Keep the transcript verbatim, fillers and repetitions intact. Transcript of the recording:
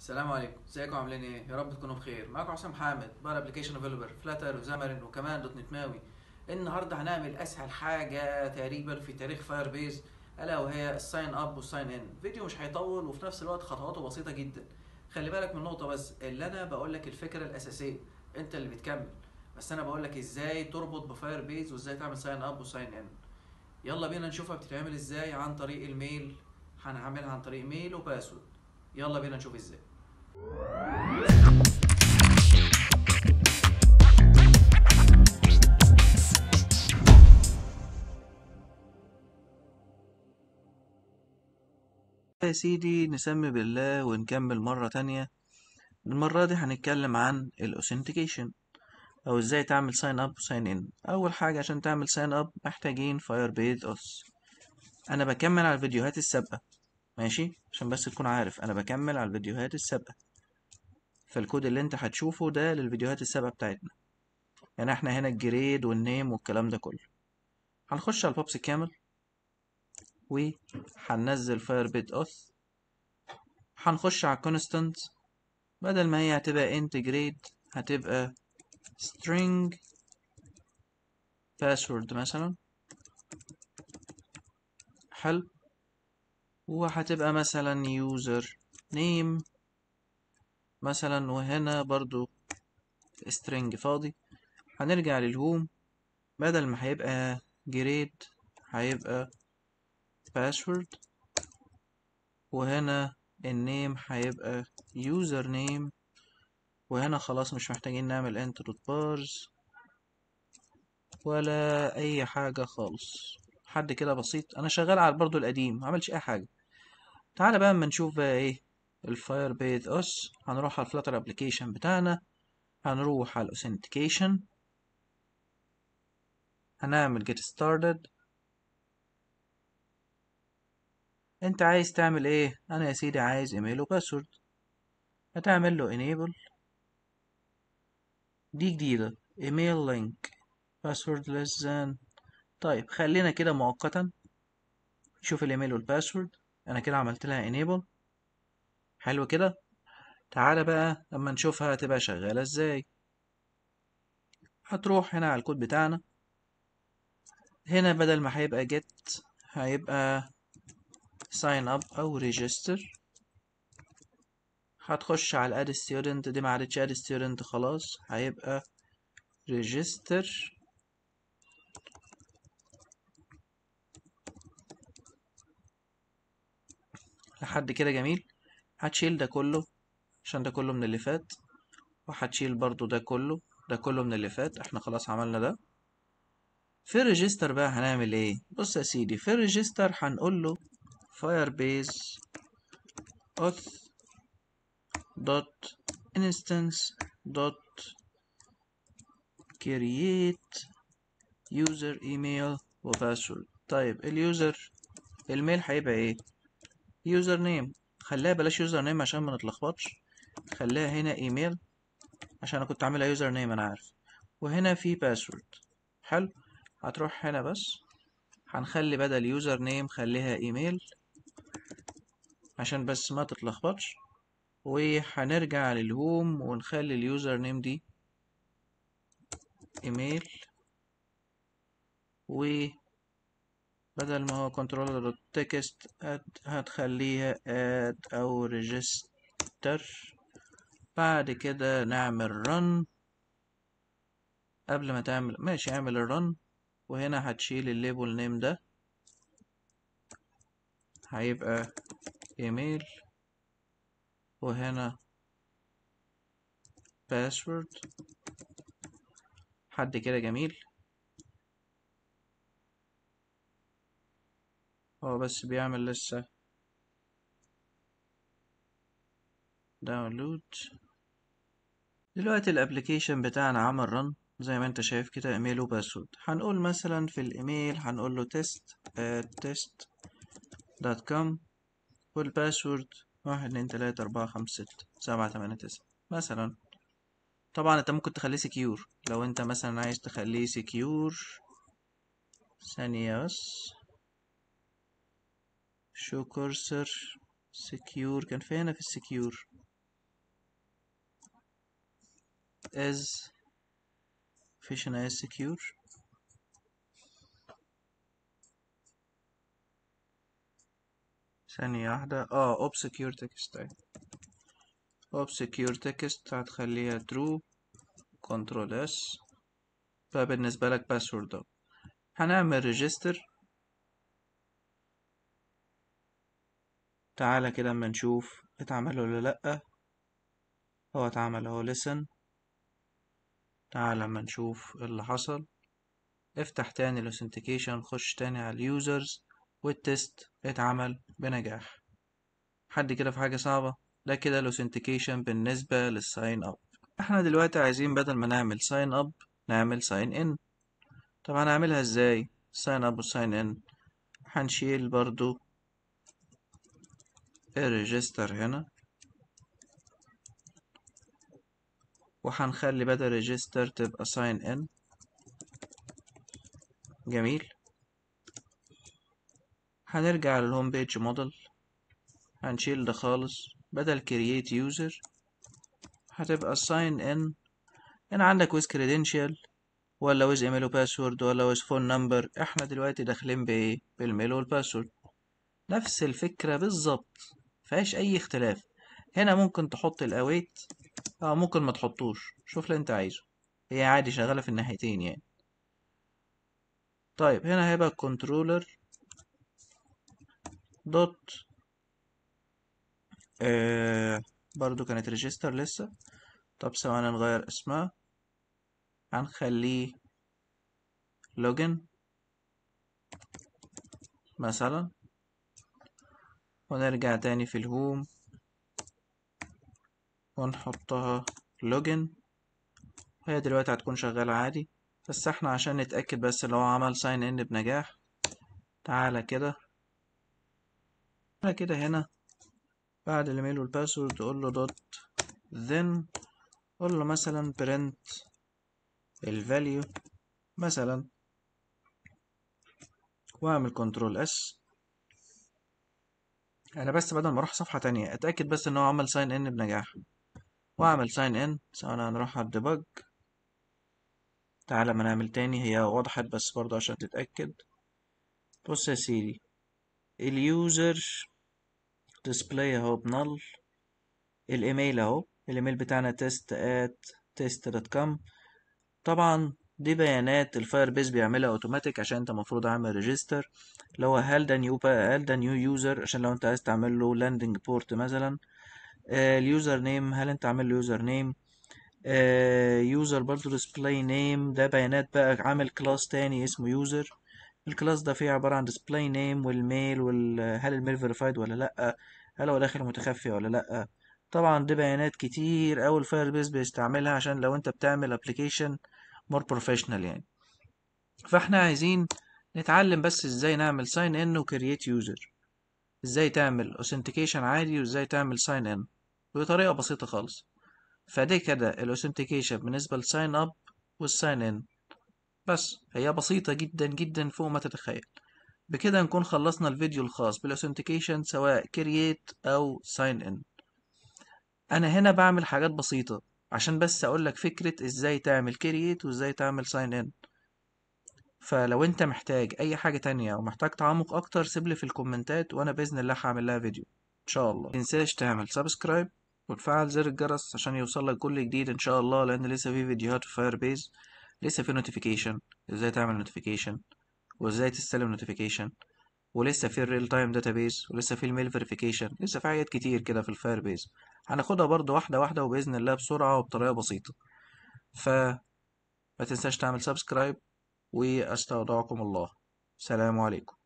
السلام عليكم، ازيكم عاملين ايه؟ يا رب تكونوا بخير. معاكم حسام حامد، بار ابلكيشن ديفلوبر فلاتر وزامرين وكمان دوت نت ماوي. النهارده هنعمل اسهل حاجه تقريبا في تاريخ فاير بيز، الا وهي الساين اب والساين ان. فيديو مش هيطول وفي نفس الوقت خطواته بسيطه جدا. خلي بالك من نقطه بس، اللي انا بقول لك الفكره الاساسيه، انت اللي بتكمل. بس انا بقول لك ازاي تربط بفاير بيز وازاي تعمل ساين اب وساين ان. يلا بينا نشوفها بتتعمل ازاي عن طريق الميل. هنعملها عن طريق ميل وباسورد. يلا بينا نشوف ازاي. يا سيدي نسمي بالله ونكمل مرة تانية. المرة دي هنتكلم عن الاوثنتيكيشن او ازاي تعمل ساين اب وساين ان. اول حاجة عشان تعمل ساين اب محتاجين فاير بيز اوس. انا بكمل على الفيديوهات السابقة، ماشي؟ عشان بس تكون عارف انا بكمل على الفيديوهات السابقة، فالكود اللي انت هتشوفه ده للفيديوهات السابقة بتاعتنا. يعني احنا هنا الجريد والنيم والكلام ده كله. هنخش على البابس كامل وهننزل فاير بيز اوس. هنخش على الكونستانت، بدل ما هي هتبقى انت جريد هتبقى string password مثلا. حلو. وهتبقى مثلا user name مثلا، وهنا برضو string فاضي. هنرجع للهوم، بدل ما هيبقى grade هيبقى password، وهنا النيم هيبقى user name. وهنا خلاص مش محتاجين نعمل enter bars ولا اي حاجة خالص. حد كده بسيط، انا شغال على برضو القديم معملش اي حاجة. تعالى بقى اما نشوف بقى ايه الفاير بيز اس. هنروح على الفلاتر ابلكيشن بتاعنا، هنروح على الاوثنتيكيشن، هنعمل get started. انت عايز تعمل ايه؟ انا يا سيدي عايز ايميل وباسورد. هتعمل له enable. دي جديدة، ايميل لينك باسورد less than. طيب خلينا كده مؤقتا نشوف الايميل والباسورد. انا كده عملت لها enable. حلو كده. تعالى بقى اما نشوفها هتبقى شغالة ازاي. هتروح هنا على الكود بتاعنا، هنا بدل ما هيبقى get هيبقى sign up او register. هتخش على add student، دي ما عادتش add student خلاص، هيبقى register. لحد كده جميل. هتشيل ده كله عشان ده كله من اللي فات، وهتشيل برضو ده كله، ده كله من اللي فات، احنا خلاص عملنا ده. في الريجستر بقى هنعمل ايه؟ بص يا سيدي، في الريجستر هنقول له firebase auth dot instance dot create user email وباسورد. طيب اليوزر، الميل هيبقى ايه؟ يوزر نيم. خليها بلاش يوزر نيم عشان ما نتلخبطش، خليها هنا ايميل عشان انا كنت عاملها يوزر نيم انا عارف. وهنا في باسورد. حلو. هتروح هنا بس هنخلي بدل يوزر نيم خليها ايميل عشان بس ما تتلخبطش. وهنرجع للهوم ونخلي اليوزر نيم دي ايميل، وبدل ما هو كنترولر تكست هتخليها اد او ريجستر. بعد كده نعمل run. قبل ما تعمل ماشي اعمل الرن، وهنا هتشيل الليبل نيم ده هيبقى ايميل، وهنا باسورد. حد كده جميل. هو بس بيعمل لسه داونلود. دلوقتي الابليكيشن بتاعنا عمل رن زي ما انت شايف كده، ايميل وباسورد. هنقول مثلا في الايميل هنقول له test at test دوت كوم، والباسورد واحد اتنين تلاتة اربعة خمسة ستة سبعة تمانية تسعة مثلا. طبعا انت ممكن تخليه سكيور لو انت مثلا عايز تخليه سكيور. ثانية بس، شو كورسر سكيور كان في هنا في السكيور. is مفيش هنا is secure. ثانية واحدة، اه obscure text اهي. obscure text هتخليها true control s. فبالنسبة لك password ده هنعمل register. تعالى كده اما نشوف اتعمل ولا لأ. هو اتعمل اهو listen. تعالى اما نشوف ايه اللي حصل. افتح تاني الاوثنتيكيشن، خش تاني على اليوزرز والتست اتعمل بنجاح. حد كده في حاجة صعبة؟ ده كده الاوثنتيكيشن بالنسبة للساين اب. احنا دلوقتي عايزين بدل ما نعمل ساين اب نعمل ساين ان. طب هنعملها ازاي ساين اب وساين ان؟ هنشيل برضو الريجستر هنا، وهنخلي بدل ريجستر تبقى ساين ان. جميل. هنرجع للهوم بيج موديل، هنشيل ده خالص. بدل create user هتبقى sign in. هنا عندك with credential ولا with email وباسورد ولا with phone number. احنا دلوقتي داخلين بايه؟ بالميل والباسورد. نفس الفكرة بالظبط، مفيهاش اي اختلاف. هنا ممكن تحط الاويت اه ممكن ما تحطوش، شوف اللي انت عايزه. هي عادي شغالة في الناحيتين يعني. طيب هنا هيبقى controller دوت آه برضو كانت ريجستر لسه. طب ثواني نغير اسمها، هنخليه login مثلا، ونرجع تاني في الهوم ونحطها login. هي دلوقتي هتكون شغالة عادي، بس احنا عشان نتأكد بس اللي هو عمل sign in بنجاح. تعالى كده تعالى كده هنا بعد الايميل والباسورد تقول له دوت then، قول له مثلا print الفاليو مثلا، واعمل كنترول اس. انا بس بدل ما اروح صفحة تانية اتأكد بس ان هو عمل sign in بنجاح، واعمل sign in. سواء هنروح على الديبج. تعالى ما نعمل تاني، هي وضحت بس برضه عشان تتأكد. بص يا سيدي، اليوزر ديسبلاي اهو بنل، الايميل اهو، الايميل بتاعنا تيست ات تيست دوت كوم. طبعا دي بيانات الفاير بيز بيعملها اوتوماتيك عشان انت المفروض عامل ريجستر. اللي هو هل ده نيو بقى هل ده نيو يوزر عشان لو انت عايز تعمل له لاندنج بورت مثلا. آه اليوزر نيم هل انت عامل له يوزر نيم. آه يوزر برضه ديسبلاي نيم، ده بيانات بقى عامل كلاس تاني اسمه يوزر. الكلاس ده فيه عبارة عن display name والميل وال هل الميل verified ولا لأ، هل هو داخل متخفي ولا لأ. طبعا دي بيانات كتير أوي الفاير بيز بيستعملها عشان لو انت بتعمل application more professional يعني. فاحنا عايزين نتعلم بس ازاي نعمل sign in و create user، ازاي تعمل authentication عادي وازاي تعمل sign in بطريقة بسيطة خالص. فدي كده ال authentication بالنسبة ل sign up وال sign in. بس هي بسيطة جدا جدا فوق ما تتخيل. بكده نكون خلصنا الفيديو الخاص بالاوثنتيكيشن سواء كرييت او ساين ان. انا هنا بعمل حاجات بسيطة عشان بس اقول لك فكرة ازاي تعمل كرييت وازاي تعمل ساين ان. فلو انت محتاج اي حاجة تانية او محتاج تعمق اكتر سيبلي في الكومنتات وانا باذن الله هعمل لها فيديو ان شاء الله. متنساش تعمل سبسكرايب وتفعل زر الجرس عشان يوصلك كل جديد ان شاء الله، لان لسه في فيديوهات في فاير بيز، لسه في نوتيفيكيشن ازاي تعمل نوتيفيكيشن وازاي تستلم نوتيفيكيشن، ولسه في الريل تايم داتابيز، ولسه في الميل فيريفيكيشن، لسه في حاجات كتير كده في الفاير بيز هناخدها برضه واحده واحده وباذن الله بسرعه وبطريقه بسيطه. فما تنساش تعمل سبسكرايب، واستودعكم الله. سلام عليكم.